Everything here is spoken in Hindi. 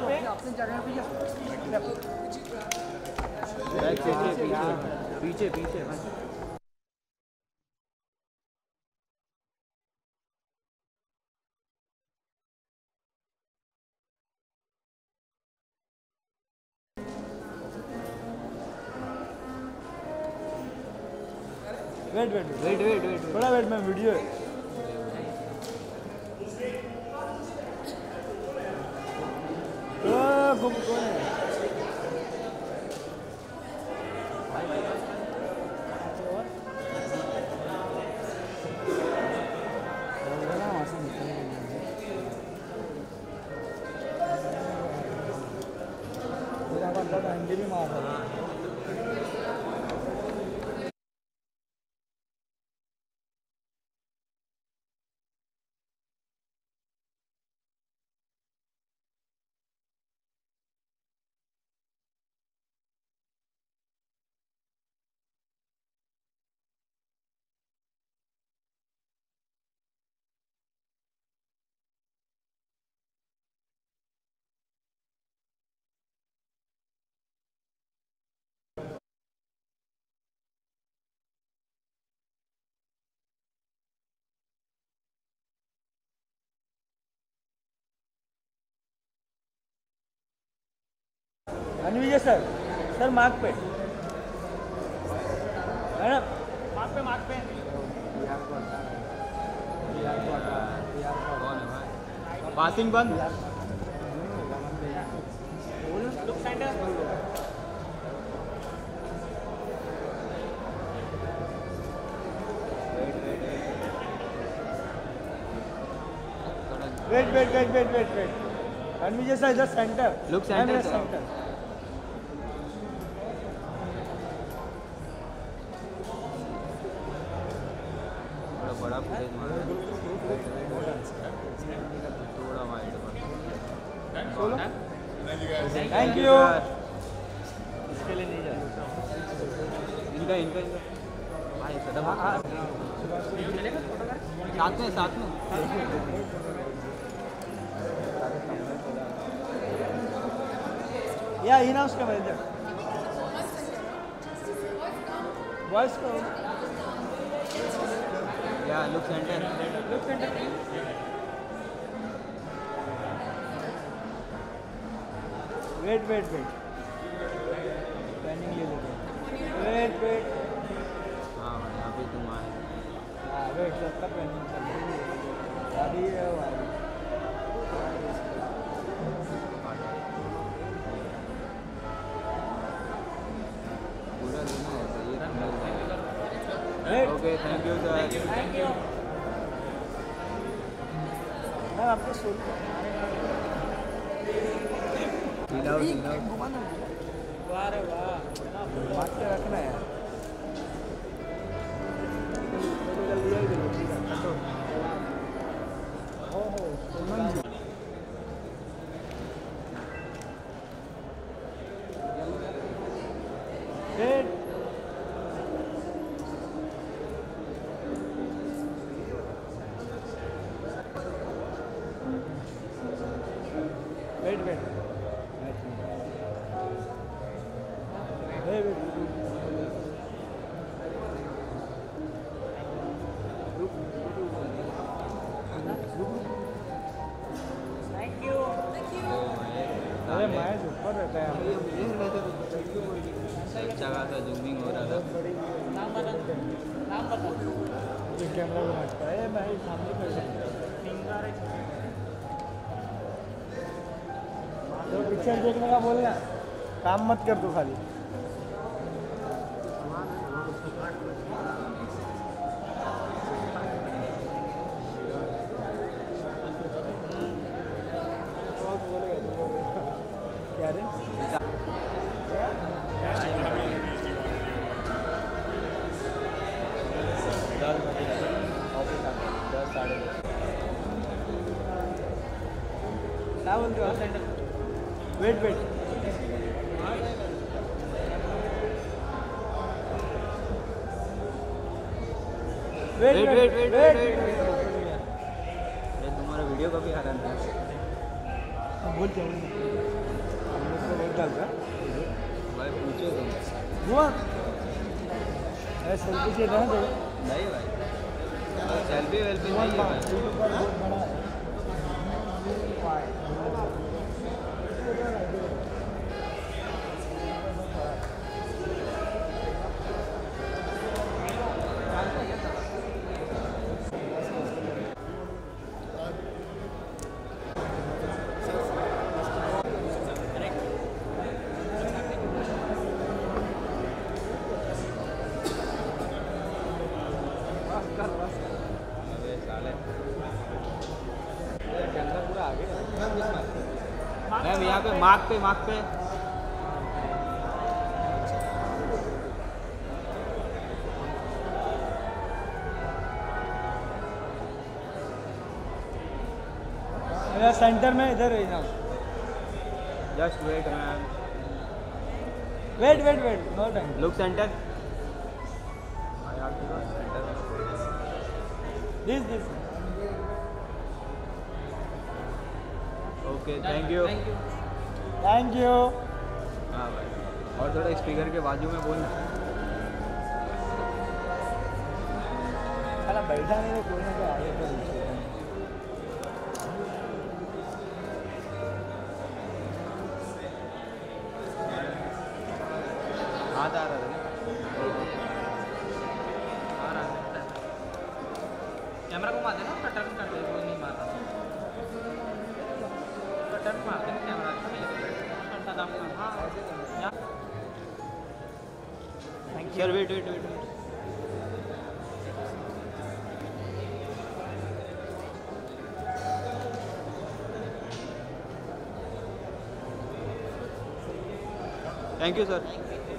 अपनी जगह पे पीछे पीछे वेट थोड़ा वेट, मैं वीडियो है। कौन है? अंडे भी मार रहा है। विजय सर मार्क पे है ना, मार्क पे पासिंग बंद। Look center. Wait Vijay sir इधर सेंटर, लुक सेंटर। बड़ा फुटेज मारा थोड़ा वाइड बना। Thank you. इसके लिए नहीं जा इनका भाई साथ में या ही ना उसका मैनेजर वॉइस को या लुक सेंटर वेट प्लानिंग ले लेते। वेट हाँ यहाँ पे तुम आए। हाँ वेट सबका प्लानिंग चल रही है अभी पूरा देना है। Okay thank you sir. Thank you मैं आपको सुन वाह बात के रखना है वेट थैंक यू। अरे मैच ऊपर रहता है अच्छा खासा जूमिंग हो रहा था। नाम बता कैमरा में मत है मैं सामने कर सकता तो पिक्चर देखने का बोलना, काम मत कर तू खाली। क्या रे क्या बोलते हो? वेट तुम्हारा वीडियो कभी आ रहा है? बोल निकाल रहा है भाई पूछो तुम। हुआ सेल्फी चाहिए था ना तो नहीं भाई, सेल्फी वेल्फी नहीं है भाई। यूट्यूब पर बहुत बड़ा है अबे साले कैमरा पूरा आगे मैम यहाँ पे मार्क पे मेरा सेंटर में इधर है ना just wait ma'am. Wait wait wait no time look center. Center this okay, thank you. Thank you हाँ भाई, और थोड़ा स्पीकर के बाजू में बोलना। साला बैठा नहीं तो कोई ना कोई आगे तो नीचे हाथ आ रहा था कैमरा घुमा देना, टर्न कर दे, कोई नहीं मारता टर्न मार देना कैमरा करता दाम का। हाँ sir, wait wait wait. Thank you sir.